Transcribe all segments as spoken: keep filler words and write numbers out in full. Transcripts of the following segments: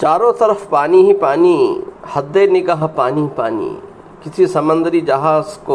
चारों तरफ पानी ही पानी, हद्दे निगाह पानी पानी, किसी समंदरी जहाज को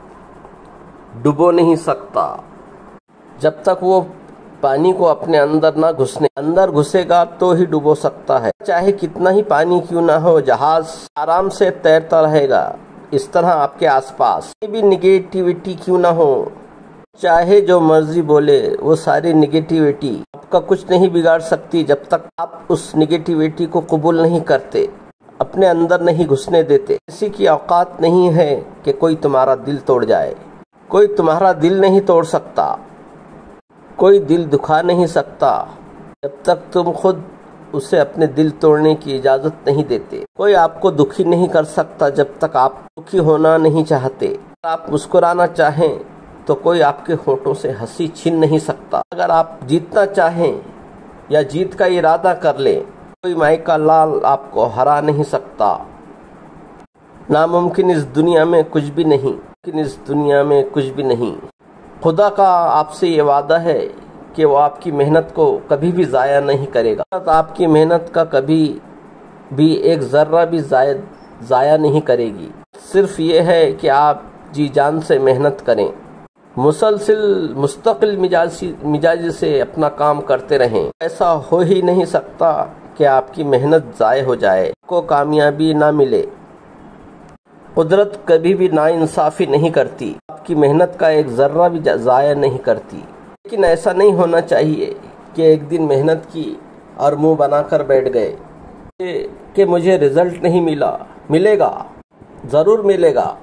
डुबो नहीं सकता जब तक वो पानी को अपने अंदर ना घुसने, अंदर घुसेगा तो ही डुबो सकता है। चाहे कितना ही पानी क्यों ना हो, जहाज आराम से तैरता रहेगा। इस तरह आपके आसपास भी निगेटिविटी क्यों ना हो, चाहे जो मर्जी बोले, वो सारी निगेटिविटी आपका कुछ नहीं बिगाड़ सकती जब तक आप उस निगेटिविटी को कबूल नहीं करते, अपने अंदर नहीं घुसने देते। किसी की औकात नहीं है कि कोई तुम्हारा दिल तोड़ जाए। कोई तुम्हारा दिल नहीं तोड़ सकता, कोई दिल दुखा नहीं सकता जब तक तुम खुद उसे अपने दिल तोड़ने की इजाज़त नहीं देते। कोई आपको दुखी नहीं कर सकता जब तक आप दुखी होना नहीं चाहते। अगर आप मुस्कुराना चाहें तो कोई आपके होठों से हंसी छीन नहीं सकता। अगर आप जीतना चाहें या जीत का इरादा कर ले, कोई माई का लाल आपको हरा नहीं सकता। नामुमकिन इस दुनिया में कुछ भी नहीं, लेकिन इस दुनिया में कुछ भी नहीं। खुदा का आपसे ये वादा है कि वो आपकी मेहनत को कभी भी ज़ाया नहीं करेगा। आपकी मेहनत का कभी भी एक ज़र्रा भी ज़ाया नहीं करेगी। सिर्फ ये है कि आप जी जान से मेहनत करें, मुसलसिल मुस्तकिल मिजाजी मिजाज से अपना काम करते रहें। ऐसा हो ही नहीं सकता कि आपकी मेहनत ज़ाय हो जाए, को कामयाबी ना मिले। कुदरत कभी भी नाइंसाफ़ी नहीं करती, आपकी मेहनत का एक ज़र्रा भी ज़ाया नहीं करती। लेकिन ऐसा नहीं होना चाहिए कि एक दिन मेहनत की और मुंह बनाकर बैठ गए कि, कि मुझे रिजल्ट नहीं मिला। मिलेगा, ज़रूर मिलेगा।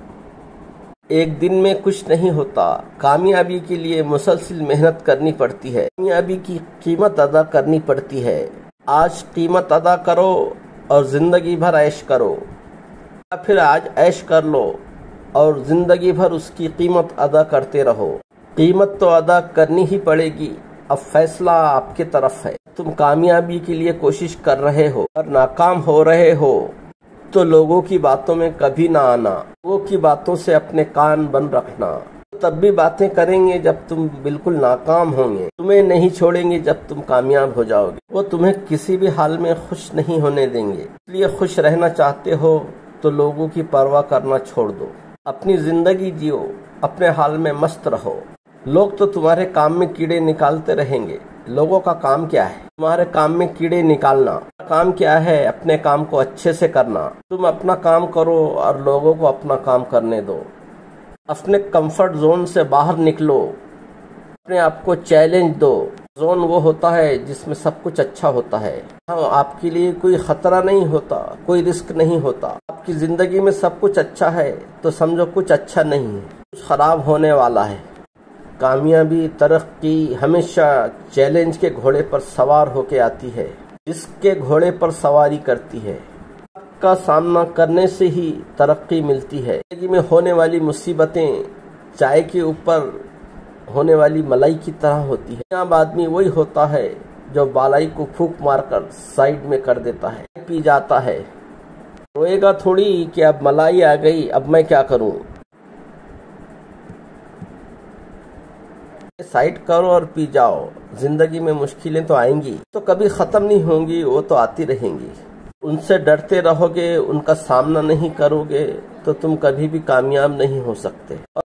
एक दिन में कुछ नहीं होता। कामयाबी के लिए मुसलसल मेहनत करनी पड़ती है, कामयाबी की कीमत अदा करनी पड़ती है। आज कीमत अदा करो और ज़िंदगी भर ऐश करो, या फिर आज ऐश कर लो और ज़िंदगी भर उसकी कीमत अदा करते रहो। कीमत तो अदा करनी ही पड़ेगी। अब फैसला आपके तरफ है। तुम कामयाबी के लिए कोशिश कर रहे हो और नाकाम हो रहे हो तो लोगों की बातों में कभी ना आना। लोगों की बातों से अपने कान बंद रखना। तब भी बातें करेंगे जब तुम बिल्कुल नाकाम होंगे। तुम्हें नहीं छोड़ेंगे जब तुम कामयाब हो जाओगे। वो तुम्हें किसी भी हाल में खुश नहीं होने देंगे। इसलिए खुश रहना चाहते हो तो लोगों की परवाह करना छोड़ दो। अपनी जिंदगी जियो, अपने हाल में मस्त रहो। लोग तो तुम्हारे काम में कीड़े निकालते रहेंगे। लोगों का काम क्या है? तुम्हारे काम में कीड़े निकालना। काम क्या है? अपने काम को अच्छे से करना। तुम अपना काम करो और लोगों को अपना काम करने दो। अपने कंफर्ट जोन से बाहर निकलो, अपने आप को चैलेंज दो। जोन वो होता है जिसमें सब कुछ अच्छा होता है। हाँ, आपके लिए कोई खतरा नहीं होता, कोई रिस्क नहीं होता। आपकी जिंदगी में सब कुछ अच्छा है तो समझो कुछ अच्छा नहीं है, कुछ खराब होने वाला है। कामयाबी, तरक्की हमेशा चैलेंज के घोड़े पर सवार होके आती है, जिसके घोड़े पर सवारी करती है। का सामना करने से ही तरक्की मिलती है। जिंदगी में होने वाली मुसीबतें चाय के ऊपर होने वाली मलाई की तरह होती है। आम आदमी वही होता है जो बालाई को फूंक मारकर साइड में कर देता है, पी जाता है। रोएगा थोड़ी कि अब मलाई आ गई, अब मैं क्या करूं। साइड करो और पी जाओ। जिंदगी में मुश्किलें तो आएंगी, तो कभी खत्म नहीं होंगी, वो तो आती रहेंगी। उनसे डरते रहोगे, उनका सामना नहीं करोगे तो तुम कभी भी कामयाब नहीं हो सकते।